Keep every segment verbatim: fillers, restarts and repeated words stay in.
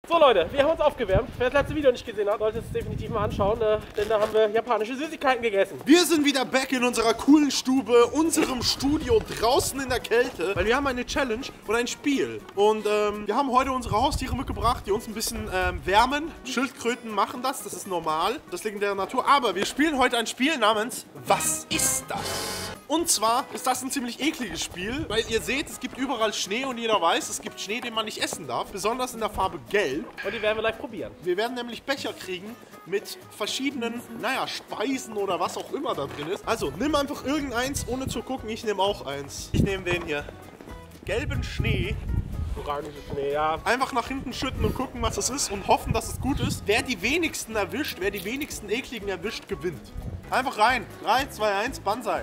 So Leute, wir haben uns aufgewärmt. Wer das letzte Video nicht gesehen hat, sollte es definitiv mal anschauen, äh, denn da haben wir japanische Süßigkeiten gegessen. Wir sind wieder back in unserer coolen Stube, unserem Studio draußen in der Kälte, weil wir haben eine Challenge und ein Spiel. Und ähm, wir haben heute unsere Haustiere mitgebracht, die uns ein bisschen ähm, wärmen. Schildkröten machen das, das ist normal, das liegt in der Natur. Aber wir spielen heute ein Spiel namens Was ist das? Und zwar ist das ein ziemlich ekliges Spiel, weil ihr seht, es gibt überall Schnee und jeder weiß, es gibt Schnee, den man nicht essen darf, besonders in der Farbe Gelb. Und die werden wir gleich probieren. Wir werden nämlich Becher kriegen mit verschiedenen, naja, Speisen oder was auch immer da drin ist. Also, nimm einfach irgendeins, ohne zu gucken. Ich nehme auch eins. Ich nehme den hier. Gelben Schnee. Orange Schnee, ja. Einfach nach hinten schütten und gucken, was es ist und hoffen, dass es gut ist. Wer die wenigsten erwischt, wer die wenigsten ekligen erwischt, gewinnt. Einfach rein. drei, zwei, eins, Banzai.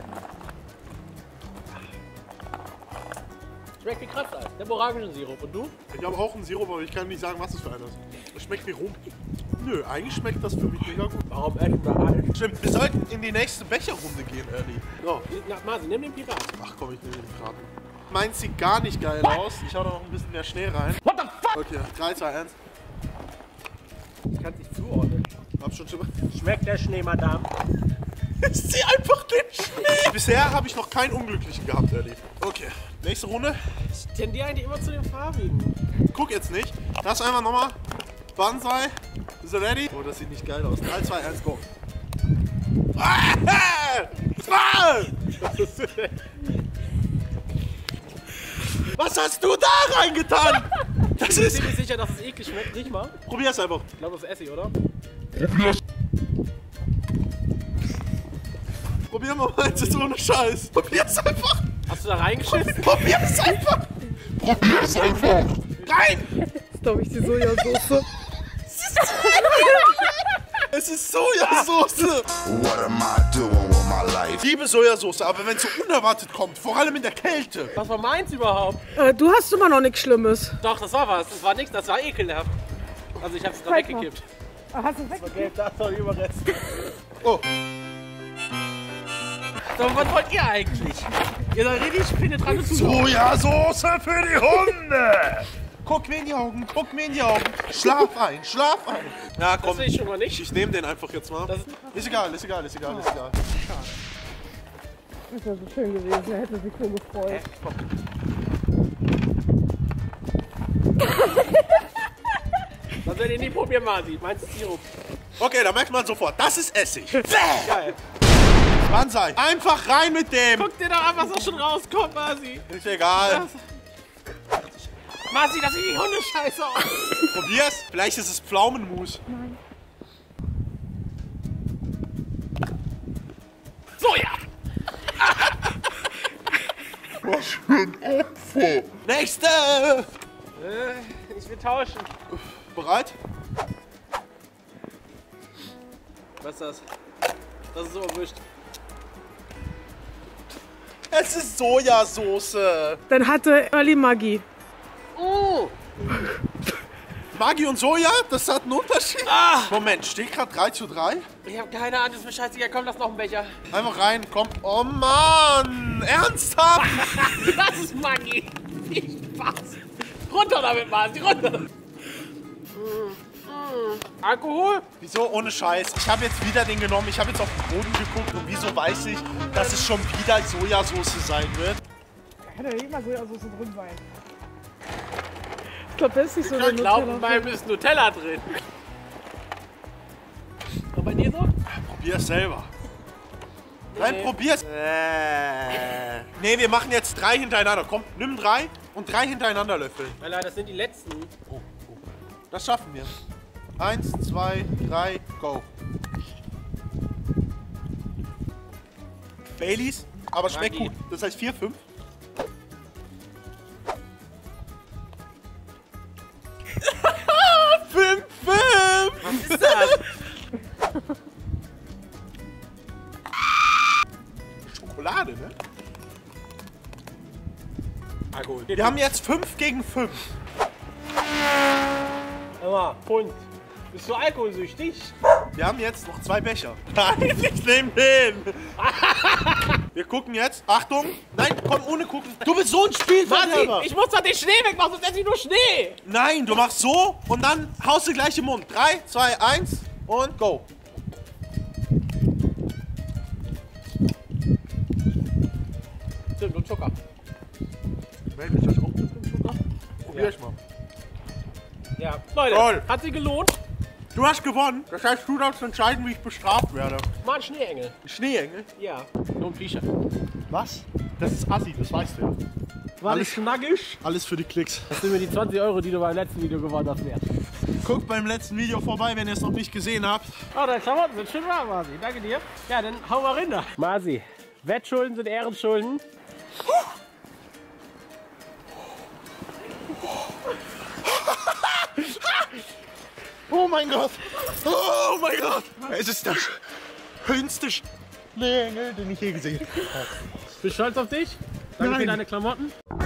Schmeckt wie Kratzeis. Der Orangensirup. Und du? Ich habe auch einen Sirup, aber ich kann nicht sagen, was es für einer ist. Es schmeckt wie Rum. Nö, eigentlich schmeckt das für mich mega gut. Warum essen wir alles? Stimmt, wir sollten in die nächste Becherrunde gehen, Ernie. So. Na, Masi, nimm den Pirat. Ach komm, ich nehme den Piraten. Meins sieht gar nicht geil aus. Ich hau da noch ein bisschen mehr Schnee rein. What the fuck? Okay, drei, zwei, eins. Ich kann es nicht zuordnen. Hab schon schon mal. Schmeckt der Schnee, Madame? Ich zieh einfach den Schnee. Bisher habe ich noch keinen Unglücklichen gehabt, Ernie. Okay, nächste Runde. Ich tendiere eigentlich immer zu den farbigen. Guck jetzt nicht. Das einfach nochmal. Banzai. Bist du ready? Oh, das sieht nicht geil aus. drei, zwei, eins, go. Was hast du da reingetan? Das Ich bin ist... mir nicht sicher, dass es eklig schmeckt. Riech mal. Probier's einfach. Ich glaube, das ist Essig, oder? Probier mal, jetzt ist ohne Scheiß. Probier's einfach. Hast du da reingeschissen? Probier's einfach. Probier's einfach. Rein. Das ist, glaube ich, die Sojasauce. Es ist Sojasauce. What am I doing with my life? Ich liebe Sojasauce, aber wenn es so unerwartet kommt, vor allem in der Kälte. Was war meins überhaupt? Äh, du hast immer noch nichts Schlimmes. Doch, das war was. Das war nichts, das war ekelhaft. Also ich hab's gerade Zeig mal. weggekippt. Ah, hast du weg? Okay, das war die Überrest. Oh. So, was wollt ihr eigentlich? Ihr seid richtig penetrante Zuschauer. Sojasauce für die Hunde. Guck mir in die Augen, guck mir in die Augen. Schlaf ein, schlaf ein. Ja, komm. Das will ich schon mal nicht. Ich nehme den einfach jetzt mal. Das Ist egal, ist egal, ist egal, ist egal. Das wäre so schön gewesen, er hätte sich so gefreut. Das werdet ihr nie probieren, Masi. Meins ist Sirup. Okay, da merkt man sofort, das ist Essig. Geil. Banzai, einfach rein mit dem. Guck dir doch an, was da schon rauskommt, Masi. Ist egal. Masi, das sieht die Hundescheiße aus. Probier's, vielleicht ist es Pflaumenmus. Nein. Soja. Was für ein Opfer. Nächste. Äh, ich will tauschen. Bereit? Was ist das? Das ist so erwischt. Es ist Sojasauce. Dann hatte Early Maggi. Uh. Maggi und Soja, das hat einen Unterschied. Ah. Moment, steht gerade drei zu drei? Ich hab keine Ahnung, das ist mir scheißegal. Komm, lass noch einen Becher. Einfach rein, komm. Oh Mann, ernsthaft? Das ist Maggi. Viel Spaß. Runter damit, Masi, runter. Mm, mm. Alkohol? Wieso? Ohne Scheiß. Ich habe jetzt wieder den genommen. Ich habe jetzt auf den Boden geguckt und wieso weiß ich, dass es schon wieder Sojasauce sein wird? Da kann ja nicht mal Sojasauce drin sein. Ich glaube, das ist nicht so Ich der glaube, Nutella. in meinem ist Nutella drin. Und bei dir so? Probier es selber. Nee, Nein, nee. probier's. Äh. Nee, wir machen jetzt drei hintereinander. Komm, nimm drei und drei hintereinander löffeln. Alter, das sind die letzten. Oh, oh. Das schaffen wir. Eins, zwei, drei, go. Baileys, aber schmeckt Maggi. gut. Das heißt vier, fünf. fünf, fünf. Was ist das? Schokolade, ne? Alkohol. Wir haben jetzt fünf gegen fünf. Hör mal, Hund. Bist du alkoholsüchtig? Wir haben jetzt noch zwei Becher. Nein, ich nehme den. Wir gucken jetzt. Achtung. Nein, komm, ohne gucken. Du bist so ein Spielverderber. Marci, ich muss doch den Schnee wegmachen, sonst esse ich nur Schnee. Nein, du machst so und dann haust du gleich im Mund. drei, zwei, eins und go. Zimt und Zucker. Meld mich das auch mit dem Zucker? Probier Ja. ich mal. Ja, Leute, Toll. hat sich gelohnt. Du hast gewonnen. Das heißt, du darfst entscheiden, wie ich bestraft werde. Mal ein Schneeengel. Ein Schneeengel? Ja, nur ein Viecher. Was? Das ist assi, das weißt du ja. War Alles- das schnackig? Alles für die Klicks. Das sind mir die zwanzig Euro, die du beim letzten Video gewonnen hast, wert. Guckt beim letzten Video vorbei, wenn ihr es noch nicht gesehen habt. Oh, deine Klamotten sind schön warm, Marci. Danke dir. Ja, dann hau mal rein da. Marci, Wettschulden sind Ehrenschulden. Oh mein Gott! Oh mein Gott! Es ist der schönste Schneeengel, den ich je gesehen habe. Bist du stolz auf dich? Danke Nein. für deine Klamotten.